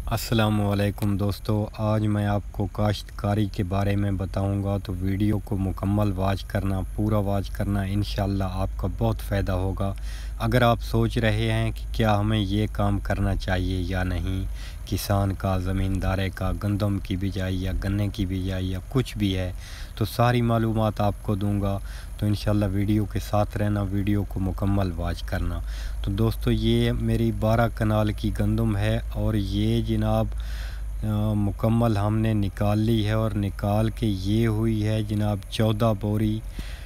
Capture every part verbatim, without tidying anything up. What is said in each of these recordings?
अस्सलामुअलैकुम दोस्तों, आज मैं आपको काश्तकारी के बारे में बताऊंगा, तो वीडियो को मुकम्मल वाच करना, पूरा वाच करना। इंशाअल्लाह आपका बहुत फ़ायदा होगा। अगर आप सोच रहे हैं कि क्या हमें ये काम करना चाहिए या नहीं, किसान का, ज़मींदारे का, गंदम की बिजाई या गन्ने की बिजाई या कुछ भी है, तो सारी मालूमात आपको दूंगा। तो इंशाअल्लाह वीडियो के साथ रहना, वीडियो को मुकम्मल वाच करना। तो दोस्तों, ये मेरी बारह कनाल की गंदम है और ये जनाब आ, मुकम्मल हमने निकाल ली है और निकाल के ये हुई है जनाब चौदह बोरी,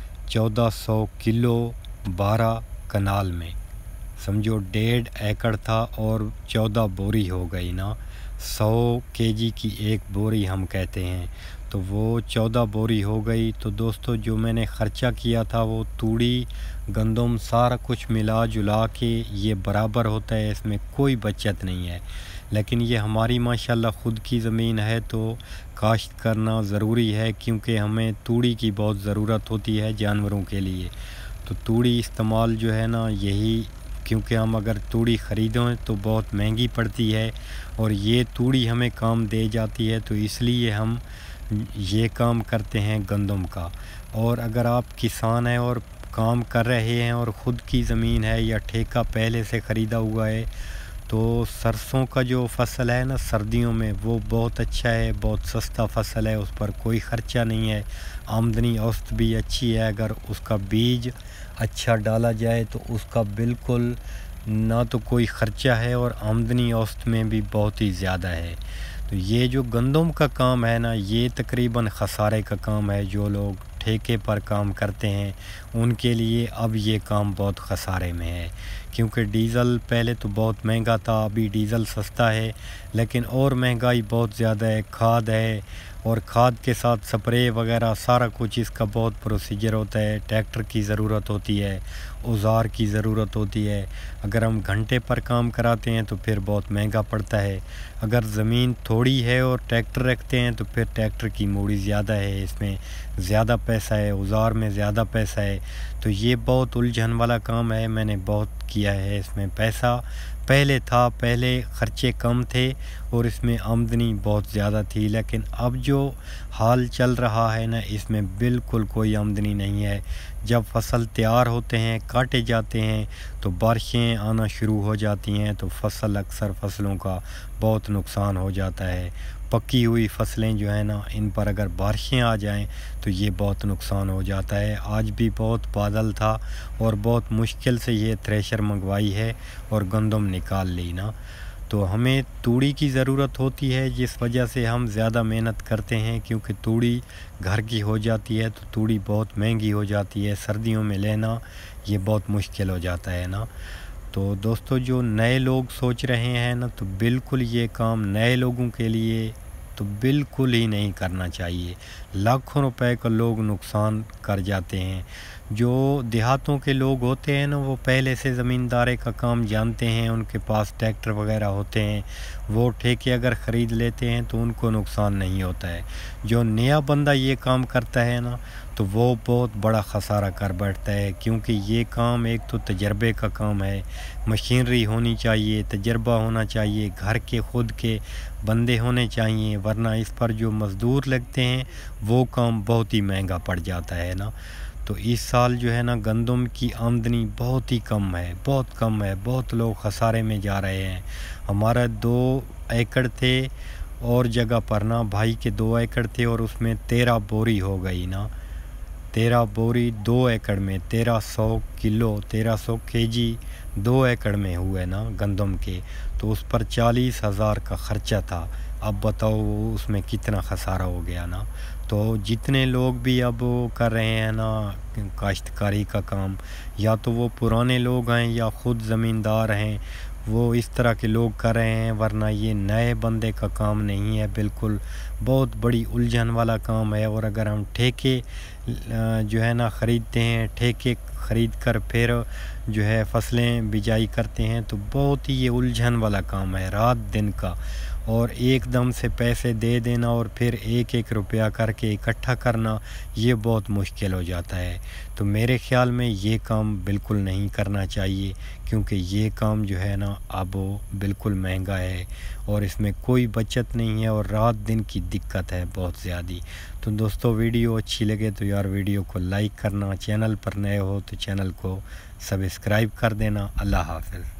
चौदह सौ किलो बारह कनाल में। समझो डेढ़ एकड़ था और चौदह बोरी हो गई ना। सौ केजी की एक बोरी हम कहते हैं, तो वो चौदह बोरी हो गई। तो दोस्तों, जो मैंने ख़र्चा किया था वो तूड़ी, गंदम, सारा कुछ मिला जुला के ये बराबर होता है, इसमें कोई बचत नहीं है। लेकिन ये हमारी माशाल्लाह ख़ुद की ज़मीन है, तो काश्त करना ज़रूरी है, क्योंकि हमें तूड़ी की बहुत ज़रूरत होती है जानवरों के लिए। तो तूड़ी इस्तेमाल जो है ना, यही, क्योंकि हम अगर तूड़ी ख़रीदें तो बहुत महंगी पड़ती है और ये तूड़ी हमें काम दे जाती है, तो इसलिए हम ये काम करते हैं गंदम का। और अगर आप किसान हैं और काम कर रहे हैं और ख़ुद की ज़मीन है या ठेका पहले से ख़रीदा हुआ है, तो सरसों का जो फसल है ना सर्दियों में, वो बहुत अच्छा है, बहुत सस्ता फसल है, उस पर कोई ख़र्चा नहीं है, आमदनी औसत भी अच्छी है। अगर उसका बीज अच्छा डाला जाए तो उसका बिल्कुल ना तो कोई ख़र्चा है और आमदनी औसत में भी बहुत ही ज़्यादा है। तो ये जो गंदम का काम है ना, ये तकरीबन ख़सारे का काम है। जो लोग ठेके पर काम करते हैं उनके लिए अब ये काम बहुत ख़सारे में है, क्योंकि डीज़ल पहले तो बहुत महंगा था, अभी डीज़ल सस्ता है, लेकिन और महंगाई बहुत ज़्यादा है। खाद है और खाद के साथ स्प्रे वगैरह सारा कुछ, इसका बहुत प्रोसीजर होता है। ट्रैक्टर की ज़रूरत होती है, औज़ार की ज़रूरत होती है। अगर हम घंटे पर काम कराते हैं तो फिर बहुत महंगा पड़ता है। अगर ज़मीन थोड़ी है और ट्रैक्टर रखते हैं तो फिर ट्रैक्टर की मूड़ी ज़्यादा है, इसमें ज़्यादा पैसा है, औज़ार में ज़्यादा पैसा है। तो ये बहुत उलझन वाला काम है, मैंने बहुत किया है इसमें पैसा। पहले था, पहले ख़र्चे कम थे और इसमें आमदनी बहुत ज़्यादा थी, लेकिन अब जो हाल चल रहा है ना, इसमें बिल्कुल कोई आमदनी नहीं है। जब फसल तैयार होते हैं, काटे जाते हैं, तो बारिशें आना शुरू हो जाती हैं, तो फसल, अक्सर फसलों का बहुत नुकसान हो जाता है। पकी हुई फसलें जो है ना, इन पर अगर बारिशें आ जाएं तो ये बहुत नुकसान हो जाता है। आज भी बहुत बादल था और बहुत मुश्किल से ये थ्रेशर मंगवाई है और गंदम निकाल ली ना। तो हमें तूड़ी की ज़रूरत होती है, जिस वजह से हम ज़्यादा मेहनत करते हैं, क्योंकि तूड़ी घर की हो जाती है तो तूड़ी बहुत महंगी हो जाती है। सर्दियों में लेना ये बहुत मुश्किल हो जाता है ना। तो दोस्तों, जो नए लोग सोच रहे हैं ना, तो बिल्कुल ये काम नए लोगों के लिए तो बिल्कुल ही नहीं करना चाहिए। लाखों रुपए का लोग नुकसान कर जाते हैं। जो देहातों के लोग होते हैं ना, वो पहले से ज़मींदारे का काम जानते हैं, उनके पास ट्रैक्टर वगैरह होते हैं, वो ठेके अगर ख़रीद लेते हैं तो उनको नुकसान नहीं होता है। जो नया बंदा ये काम करता है ना, तो वो बहुत बड़ा ख़सारा कर बैठता है, क्योंकि ये काम एक तो तजर्बे का काम है, मशीनरी होनी चाहिए, तजर्बा होना चाहिए, घर के ख़ुद के बंदे होने चाहिए, वरना इस पर जो मज़दूर लगते हैं वो काम बहुत ही महंगा पड़ जाता है ना। तो इस साल जो है ना, गंदम की आमदनी बहुत ही कम है, बहुत कम है, बहुत लोग ख़सारे में जा रहे हैं। हमारा दो एकड़ थे और जगह पर ना, भाई के दो एकड़ थे और उसमें तेरह बोरी हो गई ना। तेरह बोरी दो एकड़ में, तेरह सौ किलो, तेरह सौ केजी दो एकड़ में हुए ना गंदम के, तो उस पर चालीस हज़ार का ख़र्चा था। अब बताओ उसमें कितना ख़सारा हो गया ना। तो जितने लोग भी अब कर रहे हैं ना काश्तकारी का काम, या तो वो पुराने लोग हैं या ख़ुद ज़मींदार हैं, वो इस तरह के लोग कर रहे हैं, वरना ये नए बंदे का काम नहीं है। बिल्कुल बहुत बड़ी उलझन वाला काम है। और अगर हम ठेके जो है ना ख़रीदते हैं, ठेके ख़रीद कर फिर जो है फसलें बिजाई करते हैं, तो बहुत ही ये उलझन वाला काम है, रात दिन का। اور ایک دم سے پیسے دے دینا اور پھر ایک ایک روپیہ کر کے اکٹھا کرنا یہ بہت مشکل ہو جاتا ہے۔ تو میرے خیال میں یہ کام بالکل نہیں کرنا چاہیے، کیونکہ یہ کام جو ہے نا اب وہ بالکل مہنگا ہے اور اس میں کوئی بچت نہیں ہے اور رات دن کی دقت ہے بہت زیادہ۔ تو دوستو ویڈیو اچھی لگے تو یار ویڈیو کو لائک کرنا، چینل پر نئے ہو تو چینل کو سبسکرائب کر دینا۔ اللہ حافظ۔